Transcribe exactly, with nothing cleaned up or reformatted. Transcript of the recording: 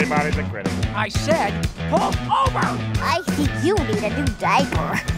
Everybody's a critic. I said, pull over! I think you need a new diaper.